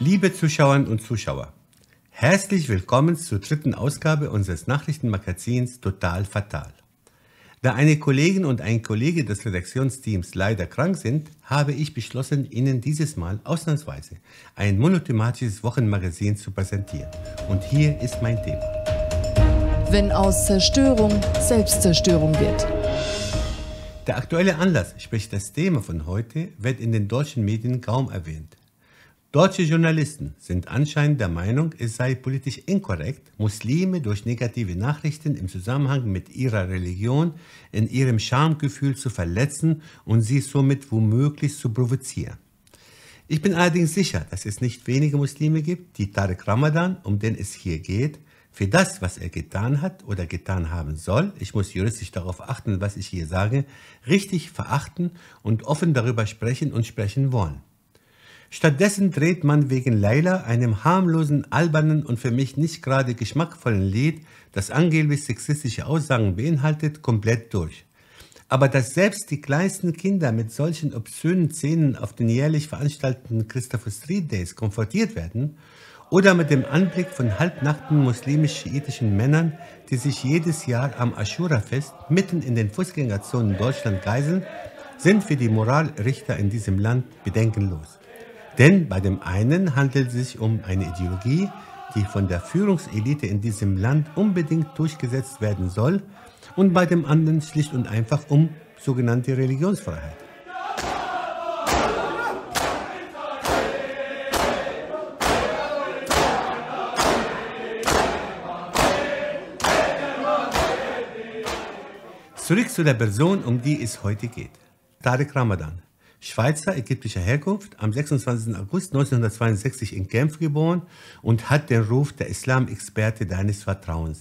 Liebe Zuschauerinnen und Zuschauer, herzlich willkommen zur dritten Ausgabe unseres Nachrichtenmagazins Total Fatal. Da eine Kollegin und ein Kollege des Redaktionsteams leider krank sind, habe ich beschlossen, Ihnen dieses Mal ausnahmsweise ein monothematisches Wochenmagazin zu präsentieren. Und hier ist mein Thema. Wenn aus Zerstörung Selbstzerstörung wird. Der aktuelle Anlass, sprich das Thema von heute, wird in den deutschen Medien kaum erwähnt. Deutsche Journalisten sind anscheinend der Meinung, es sei politisch inkorrekt, Muslime durch negative Nachrichten im Zusammenhang mit ihrer Religion in ihrem Schamgefühl zu verletzen und sie somit womöglich zu provozieren. Ich bin allerdings sicher, dass es nicht wenige Muslime gibt, die Tarek Ramadan, um den es hier geht, für das, was er getan hat oder getan haben soll, ich muss juristisch darauf achten, was ich hier sage, richtig verachten und offen darüber sprechen und sprechen wollen. Stattdessen dreht man wegen Laila, einem harmlosen, albernen und für mich nicht gerade geschmackvollen Lied, das angeblich sexistische Aussagen beinhaltet, komplett durch. Aber dass selbst die kleinsten Kinder mit solchen obszönen Szenen auf den jährlich veranstalteten Christopher Street Days konfrontiert werden oder mit dem Anblick von halbnackten muslimisch-schiitischen Männern, die sich jedes Jahr am Aschura-Fest mitten in den Fußgängerzonen Deutschland geiseln, sind für die Moralrichter in diesem Land bedenkenlos. Denn bei dem einen handelt es sich um eine Ideologie, die von der Führungselite in diesem Land unbedingt durchgesetzt werden soll, und bei dem anderen schlicht und einfach um sogenannte Religionsfreiheit. Zurück zu der Person, um die es heute geht. Tarek Ramadan. Schweizer ägyptischer Herkunft, am 26. August 1962 in Genf geboren und hat den Ruf der Islamexperte deines Vertrauens.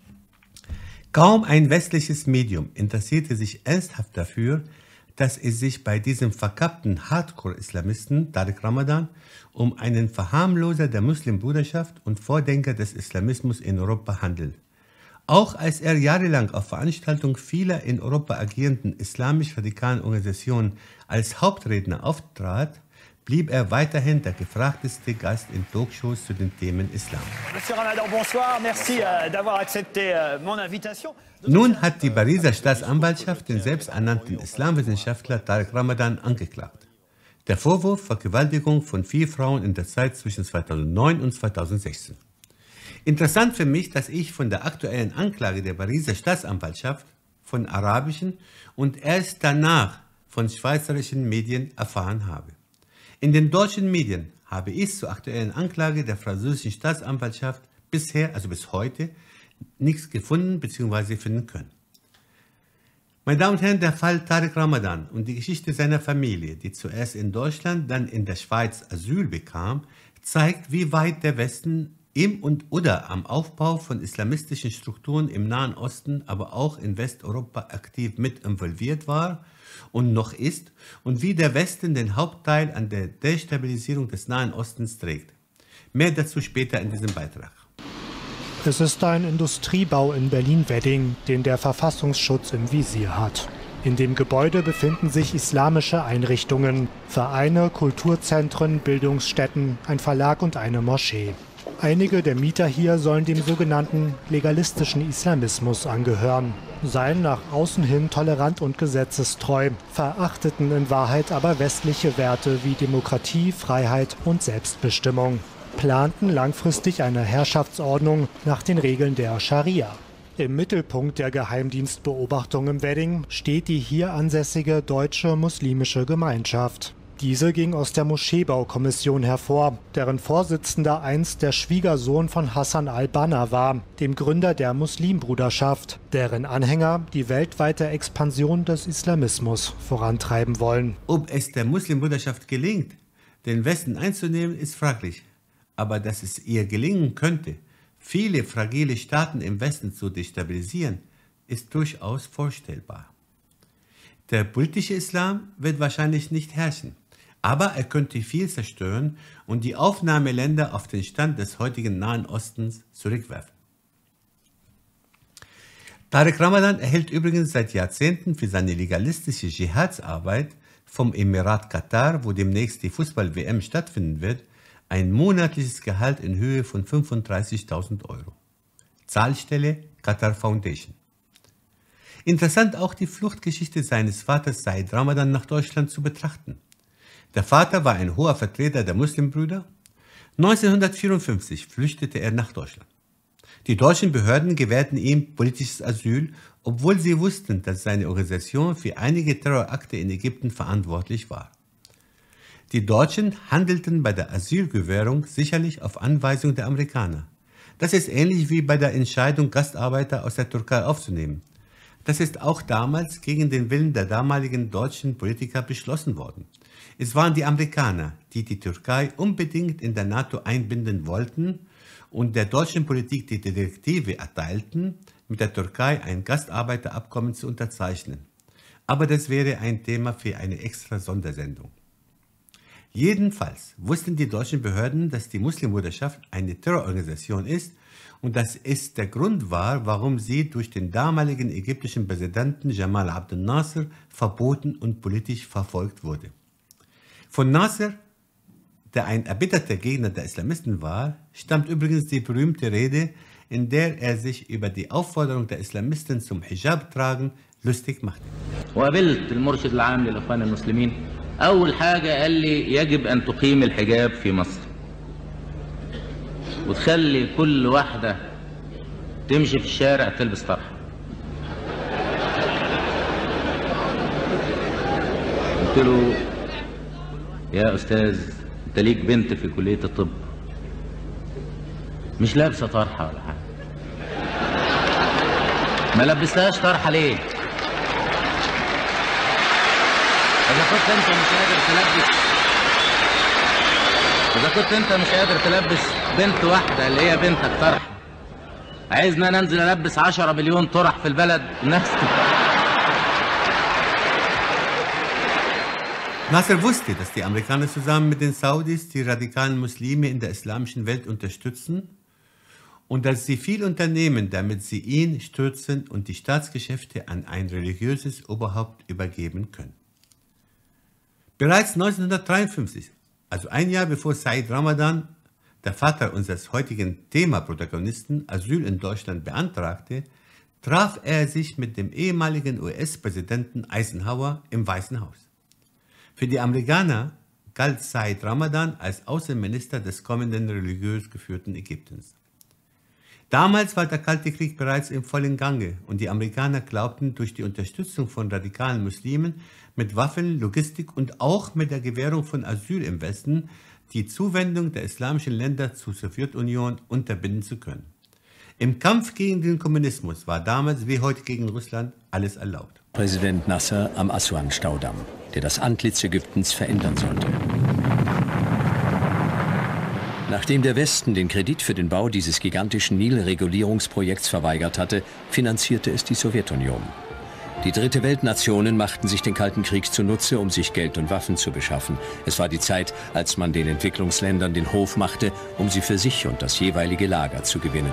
Kaum ein westliches Medium interessierte sich ernsthaft dafür, dass es sich bei diesem verkappten Hardcore-Islamisten Tarek Ramadan um einen Verharmloser der Muslimbruderschaft und Vordenker des Islamismus in Europa handelt. Auch als er jahrelang auf Veranstaltungen vieler in Europa agierenden islamisch-radikalen Organisationen als Hauptredner auftrat, blieb er weiterhin der gefragteste Gast in Talkshows zu den Themen Islam. Monsieur Ramadan, bonsoir. Merci d'avoir accepté mon invitation. Nun hat die Pariser Staatsanwaltschaft den selbsternannten Islamwissenschaftler Tarek Ramadan angeklagt. Der Vorwurf Vergewaltigung von 4 Frauen in der Zeit zwischen 2009 und 2016. Interessant für mich, dass ich von der aktuellen Anklage der Pariser Staatsanwaltschaft von arabischen und erst danach von schweizerischen Medien erfahren habe. In den deutschen Medien habe ich zur aktuellen Anklage der französischen Staatsanwaltschaft bisher, also bis heute, nichts gefunden bzw. finden können. Meine Damen und Herren, der Fall Tarek Ramadan und die Geschichte seiner Familie, die zuerst in Deutschland, dann in der Schweiz Asyl bekam, zeigt, wie weit der Westen im und/oder am Aufbau von islamistischen Strukturen im Nahen Osten, aber auch in Westeuropa aktiv mit involviert war und noch ist und wie der Westen den Hauptteil an der Destabilisierung des Nahen Ostens trägt. Mehr dazu später in diesem Beitrag. Es ist ein Industriebau in Berlin-Wedding, den der Verfassungsschutz im Visier hat. In dem Gebäude befinden sich islamische Einrichtungen, Vereine, Kulturzentren, Bildungsstätten, ein Verlag und eine Moschee. Einige der Mieter hier sollen dem sogenannten legalistischen Islamismus angehören, seien nach außen hin tolerant und gesetzestreu, verachteten in Wahrheit aber westliche Werte wie Demokratie, Freiheit und Selbstbestimmung, planten langfristig eine Herrschaftsordnung nach den Regeln der Scharia. Im Mittelpunkt der Geheimdienstbeobachtung im Wedding steht die hier ansässige deutsche muslimische Gemeinschaft. Diese ging aus der Moscheebaukommission hervor, deren Vorsitzender einst der Schwiegersohn von Hassan al-Banna war, dem Gründer der Muslimbruderschaft, deren Anhänger die weltweite Expansion des Islamismus vorantreiben wollen. Ob es der Muslimbruderschaft gelingt, den Westen einzunehmen, ist fraglich. Aber dass es ihr gelingen könnte, viele fragile Staaten im Westen zu destabilisieren, ist durchaus vorstellbar. Der politische Islam wird wahrscheinlich nicht herrschen. Aber er könnte viel zerstören und die Aufnahmeländer auf den Stand des heutigen Nahen Ostens zurückwerfen. Tarek Ramadan erhält übrigens seit Jahrzehnten für seine legalistische Dschihadarbeit vom Emirat Katar, wo demnächst die Fußball-WM stattfinden wird, ein monatliches Gehalt in Höhe von 35.000 Euro. Zahlstelle Qatar Foundation. Interessant auch die Fluchtgeschichte seines Vaters Said Ramadan nach Deutschland zu betrachten. Der Vater war ein hoher Vertreter der Muslimbrüder. 1954 flüchtete er nach Deutschland. Die deutschen Behörden gewährten ihm politisches Asyl, obwohl sie wussten, dass seine Organisation für einige Terrorakte in Ägypten verantwortlich war. Die Deutschen handelten bei der Asylgewährung sicherlich auf Anweisung der Amerikaner. Das ist ähnlich wie bei der Entscheidung, Gastarbeiter aus der Türkei aufzunehmen. Das ist auch damals gegen den Willen der damaligen deutschen Politiker beschlossen worden. Es waren die Amerikaner, die die Türkei unbedingt in der NATO einbinden wollten und der deutschen Politik die Direktive erteilten, mit der Türkei ein Gastarbeiterabkommen zu unterzeichnen. Aber das wäre ein Thema für eine extra Sondersendung. Jedenfalls wussten die deutschen Behörden, dass die Muslimbruderschaft eine Terrororganisation ist und dass es der Grund war, warum sie durch den damaligen ägyptischen Präsidenten Jamal Abdel Nasser verboten und politisch verfolgt wurde. Von Nasser, der ein erbitterter Gegner der Islamisten war, stammt übrigens die berühmte Rede, in der er sich über die Aufforderung der Islamisten zum Hijab-Tragen lustig machte. وقابلت المرشد العام للإخوان المسلمين أول حاجة قال لي يجب أن تقيم الحجاب في مصر وتخلي كل واحدة تمشي في الشارع تلبس طرحة. قلت له يا أستاذ أنت ليك بنت في كلية الطب مش لابسة طرحة ولا حاجة ما لبستهاش طرحة ليه؟ إذا كنت أنت مش قادر تلبس بنت واحدة اللي هي بنتك طرحة عايزنا ننزل ألبس 10 مليون طرح في البلد الناس. Nasser wusste, dass die Amerikaner zusammen mit den Saudis die radikalen Muslime in der islamischen Welt unterstützen und dass sie viel unternehmen, damit sie ihn stürzen und die Staatsgeschäfte an ein religiöses Oberhaupt übergeben können. Bereits 1953, also ein Jahr bevor Said Ramadan, der Vater unseres heutigen Thema-Protagonisten, Asyl in Deutschland beantragte, traf er sich mit dem ehemaligen US-Präsidenten Eisenhower im Weißen Haus. Für die Amerikaner galt Said Ramadan als Außenminister des kommenden religiös geführten Ägyptens. Damals war der Kalte Krieg bereits im vollen Gange und die Amerikaner glaubten, durch die Unterstützung von radikalen Muslimen mit Waffen, Logistik und auch mit der Gewährung von Asyl im Westen die Zuwendung der islamischen Länder zur Sowjetunion unterbinden zu können. Im Kampf gegen den Kommunismus war damals wie heute gegen Russland alles erlaubt. Präsident Nasser am Aswan-Staudamm, der das Antlitz Ägyptens verändern sollte. Nachdem der Westen den Kredit für den Bau dieses gigantischen Nilregulierungsprojekts verweigert hatte, finanzierte es die Sowjetunion. Die Dritte Weltnationen machten sich den Kalten Krieg zunutze, um sich Geld und Waffen zu beschaffen. Es war die Zeit, als man den Entwicklungsländern den Hof machte, um sie für sich und das jeweilige Lager zu gewinnen.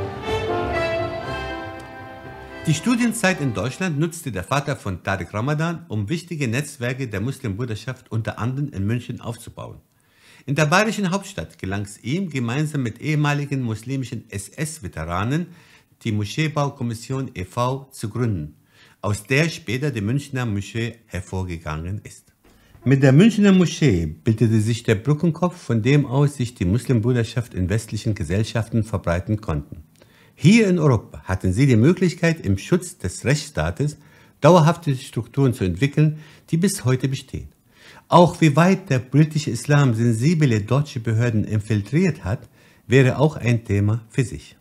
Die Studienzeit in Deutschland nutzte der Vater von Tariq Ramadan, um wichtige Netzwerke der Muslimbruderschaft unter anderem in München aufzubauen. In der bayerischen Hauptstadt gelang es ihm, gemeinsam mit ehemaligen muslimischen SS-Veteranen die Moscheebaukommission e.V. zu gründen, aus der später die Münchner Moschee hervorgegangen ist. Mit der Münchner Moschee bildete sich der Brückenkopf, von dem aus sich die Muslimbruderschaft in westlichen Gesellschaften verbreiten konnten. Hier in Europa hatten sie die Möglichkeit, im Schutz des Rechtsstaates dauerhafte Strukturen zu entwickeln, die bis heute bestehen. Auch wie weit der politische Islam sensible deutsche Behörden infiltriert hat, wäre auch ein Thema für sich.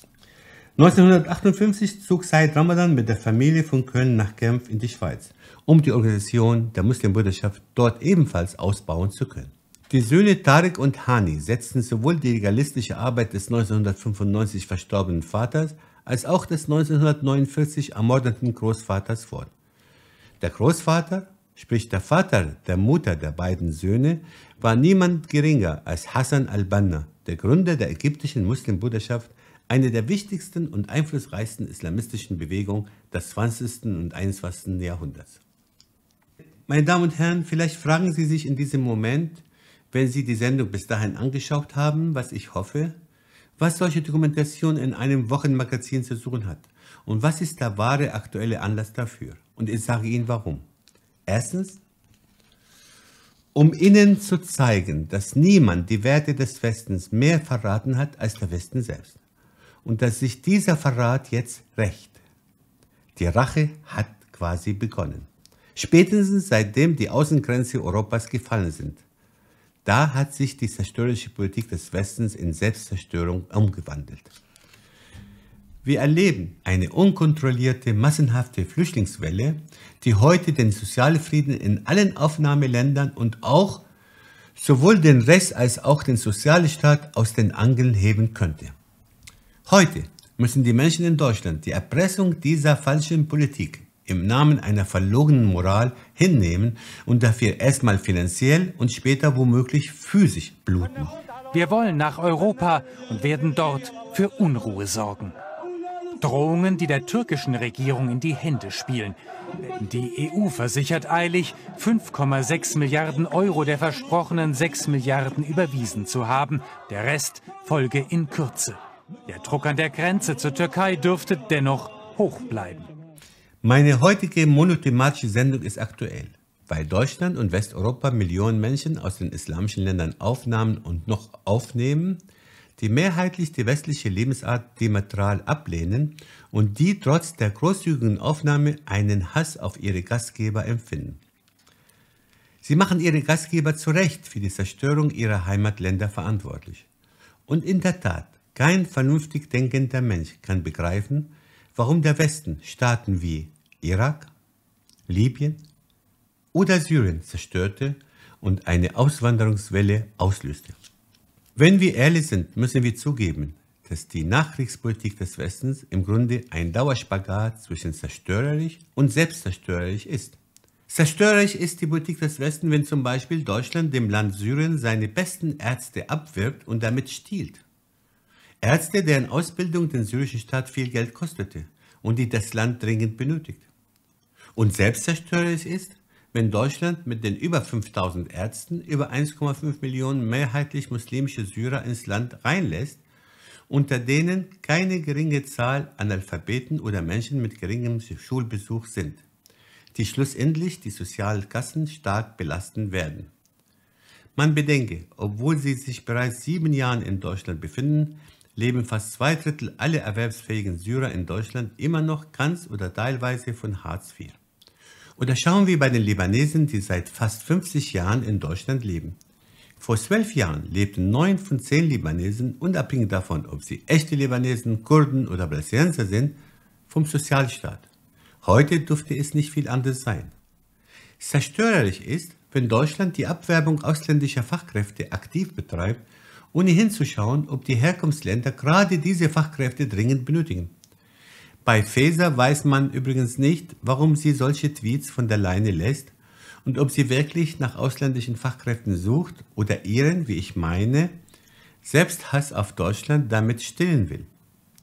1958 zog Said Ramadan mit der Familie von Köln nach Genf in die Schweiz, um die Organisation der Muslimbruderschaft dort ebenfalls ausbauen zu können. Die Söhne Tariq und Hani setzten sowohl die legalistische Arbeit des 1995 verstorbenen Vaters als auch des 1949 ermordeten Großvaters fort. Der Großvater, sprich der Vater der Mutter der beiden Söhne, war niemand geringer als Hassan al-Banna, der Gründer der ägyptischen Muslimbruderschaft, eine der wichtigsten und einflussreichsten islamistischen Bewegungen des 20. und 21. Jahrhunderts. Meine Damen und Herren, vielleicht fragen Sie sich in diesem Moment, wenn Sie die Sendung bis dahin angeschaut haben, was ich hoffe, was solche Dokumentation in einem Wochenmagazin zu suchen hat und was ist der wahre aktuelle Anlass dafür. Und ich sage Ihnen warum. Erstens, um Ihnen zu zeigen, dass niemand die Werte des Westens mehr verraten hat als der Westen selbst und dass sich dieser Verrat jetzt rächt. Die Rache hat quasi begonnen. Spätestens seitdem die Außengrenzen Europas gefallen sind. Da hat sich die zerstörerische Politik des Westens in Selbstzerstörung umgewandelt. Wir erleben eine unkontrollierte, massenhafte Flüchtlingswelle, die heute den sozialen Frieden in allen Aufnahmeländern und auch sowohl den Rest als auch den Sozialstaat aus den Angeln heben könnte. Heute müssen die Menschen in Deutschland die Erpressung dieser falschen Politik im Namen einer verlogenen Moral hinnehmen und dafür erstmal finanziell und später womöglich physisch bluten. Wir wollen nach Europa und werden dort für Unruhe sorgen. Drohungen, die der türkischen Regierung in die Hände spielen. Die EU versichert eilig, 5,6 Milliarden Euro der versprochenen 6 Milliarden überwiesen zu haben. Der Rest folge in Kürze. Der Druck an der Grenze zur Türkei dürfte dennoch hoch bleiben. Meine heutige monothematische Sendung ist aktuell, weil Deutschland und Westeuropa Millionen Menschen aus den islamischen Ländern aufnahmen und noch aufnehmen, die mehrheitlich die westliche Lebensart diametral ablehnen und die trotz der großzügigen Aufnahme einen Hass auf ihre Gastgeber empfinden. Sie machen ihre Gastgeber zu Recht für die Zerstörung ihrer Heimatländer verantwortlich. Und in der Tat, kein vernünftig denkender Mensch kann begreifen, warum der Westen Staaten wie Irak, Libyen oder Syrien zerstörte und eine Auswanderungswelle auslöste. Wenn wir ehrlich sind, müssen wir zugeben, dass die Nachkriegspolitik des Westens im Grunde ein Dauerspagat zwischen zerstörerisch und selbstzerstörerisch ist. Zerstörerisch ist die Politik des Westens, wenn zum Beispiel Deutschland dem Land Syrien seine besten Ärzte abwirbt und damit stiehlt. Ärzte, deren Ausbildung den syrischen Staat viel Geld kostete und die das Land dringend benötigt. Und selbstzerstörerisch ist, wenn Deutschland mit den über 5000 Ärzten über 1,5 Millionen mehrheitlich muslimische Syrer ins Land reinlässt, unter denen keine geringe Zahl Analphabeten oder Menschen mit geringem Schulbesuch sind, die schlussendlich die Sozialkassen stark belasten werden. Man bedenke, obwohl sie sich bereits 7 Jahre in Deutschland befinden, leben fast 2/3 aller erwerbsfähigen Syrer in Deutschland immer noch ganz oder teilweise von Hartz IV. Oder schauen wir bei den Libanesen, die seit fast 50 Jahren in Deutschland leben. Vor 12 Jahren lebten 9 von 10 Libanesen, unabhängig davon, ob sie echte Libanesen, Kurden oder Palästinenser sind, vom Sozialstaat. Heute dürfte es nicht viel anders sein. Zerstörerisch ist, wenn Deutschland die Abwerbung ausländischer Fachkräfte aktiv betreibt, ohne hinzuschauen, ob die Herkunftsländer gerade diese Fachkräfte dringend benötigen. Bei Faeser weiß man übrigens nicht, warum sie solche Tweets von der Leine lässt und ob sie wirklich nach ausländischen Fachkräften sucht oder ihren, wie ich meine, Selbsthass auf Deutschland damit stillen will.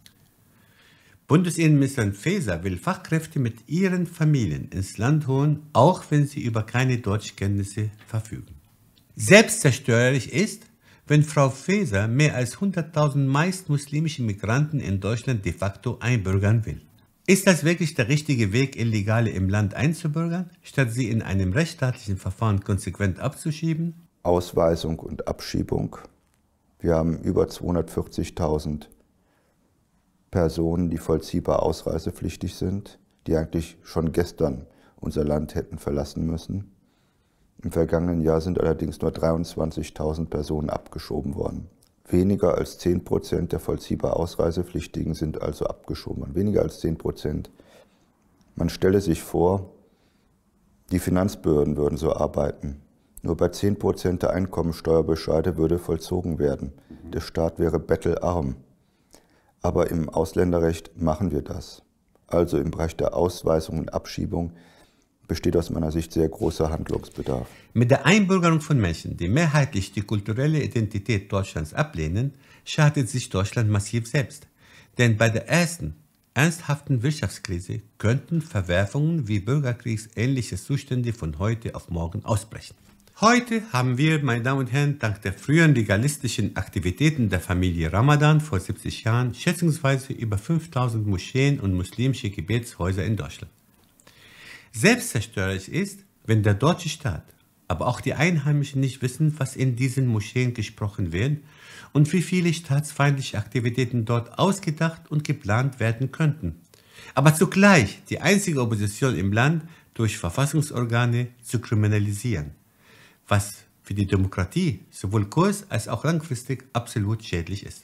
Bundesinnenministerin Faeser will Fachkräfte mit ihren Familien ins Land holen, auch wenn sie über keine Deutschkenntnisse verfügen. Selbstzerstörerisch ist, wenn Frau Faeser mehr als 100.000 meist muslimische Migranten in Deutschland de facto einbürgern will. Ist das wirklich der richtige Weg, Illegale im Land einzubürgern, statt sie in einem rechtsstaatlichen Verfahren konsequent abzuschieben? Ausweisung und Abschiebung. Wir haben über 240.000 Personen, die vollziehbar ausreisepflichtig sind, die eigentlich schon gestern unser Land hätten verlassen müssen. Im vergangenen Jahr sind allerdings nur 23.000 Personen abgeschoben worden. Weniger als 10% der vollziehbar Ausreisepflichtigen sind also abgeschoben worden. Weniger als 10%. Man stelle sich vor, die Finanzbehörden würden so arbeiten. Nur bei 10% der Einkommensteuerbescheide würde vollzogen werden. Der Staat wäre bettelarm. Aber im Ausländerrecht machen wir das. Also im Bereich der Ausweisung und Abschiebung besteht aus meiner Sicht sehr großer Handlungsbedarf. Mit der Einbürgerung von Menschen, die mehrheitlich die kulturelle Identität Deutschlands ablehnen, schadet sich Deutschland massiv selbst. Denn bei der ersten ernsthaften Wirtschaftskrise könnten Verwerfungen wie bürgerkriegsähnliche Zustände von heute auf morgen ausbrechen. Heute haben wir, meine Damen und Herren, dank der früheren legalistischen Aktivitäten der Familie Ramadan vor 70 Jahren schätzungsweise über 5000 Moscheen und muslimische Gebetshäuser in Deutschland. Selbstzerstörerisch ist, wenn der deutsche Staat, aber auch die Einheimischen nicht wissen, was in diesen Moscheen gesprochen wird und wie viele staatsfeindliche Aktivitäten dort ausgedacht und geplant werden könnten. Aber zugleich die einzige Opposition im Land durch Verfassungsorgane zu kriminalisieren, was für die Demokratie sowohl kurz- als auch langfristig absolut schädlich ist.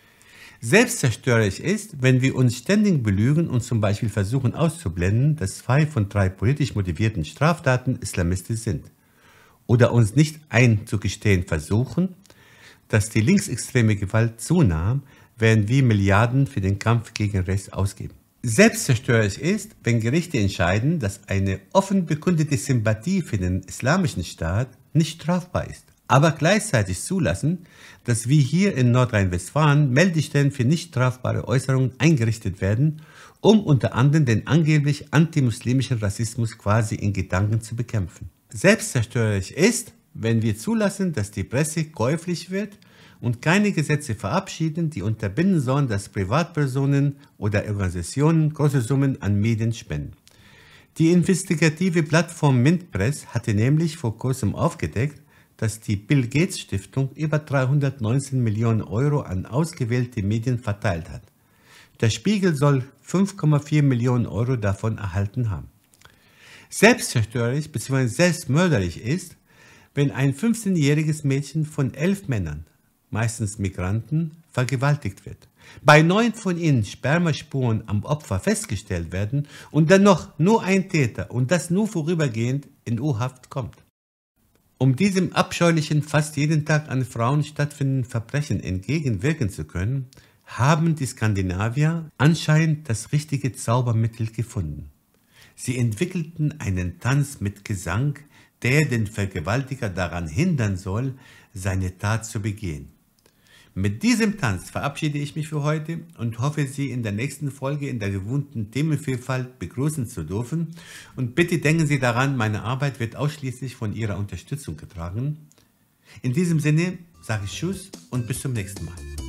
Selbstzerstörerisch ist, wenn wir uns ständig belügen und zum Beispiel versuchen auszublenden, dass 2 von 3 politisch motivierten Straftaten islamistisch sind. Oder uns nicht einzugestehen versuchen, dass die linksextreme Gewalt zunahm, während wir Milliarden für den Kampf gegen rechts ausgeben. Selbstzerstörerisch ist, wenn Gerichte entscheiden, dass eine offen bekundete Sympathie für den islamischen Staat nicht strafbar ist, aber gleichzeitig zulassen, dass wie hier in Nordrhein-Westfalen Meldestellen für nicht strafbare Äußerungen eingerichtet werden, um unter anderem den angeblich antimuslimischen Rassismus quasi in Gedanken zu bekämpfen. Selbstzerstörerisch ist, wenn wir zulassen, dass die Presse käuflich wird und keine Gesetze verabschieden, die unterbinden sollen, dass Privatpersonen oder Organisationen große Summen an Medien spenden. Die investigative Plattform MintPress hatte nämlich vor kurzem aufgedeckt, dass die Bill Gates Stiftung über 319 Millionen Euro an ausgewählte Medien verteilt hat. Der Spiegel soll 5,4 Millionen Euro davon erhalten haben. Selbstzerstörerisch bzw. selbstmörderisch ist, wenn ein 15-jähriges Mädchen von 11 Männern, meistens Migranten, vergewaltigt wird. Bei 9 von ihnen Spermaspuren am Opfer festgestellt werden und dann noch nur ein Täter und das nur vorübergehend in U-Haft kommt. Um diesem abscheulichen, fast jeden Tag an Frauen stattfindenden Verbrechen entgegenwirken zu können, haben die Skandinavier anscheinend das richtige Zaubermittel gefunden. Sie entwickelten einen Tanz mit Gesang, der den Vergewaltiger daran hindern soll, seine Tat zu begehen. Mit diesem Tanz verabschiede ich mich für heute und hoffe, Sie in der nächsten Folge in der gewohnten Themenvielfalt begrüßen zu dürfen. Und bitte denken Sie daran, meine Arbeit wird ausschließlich von Ihrer Unterstützung getragen. In diesem Sinne sage ich Tschüss und bis zum nächsten Mal.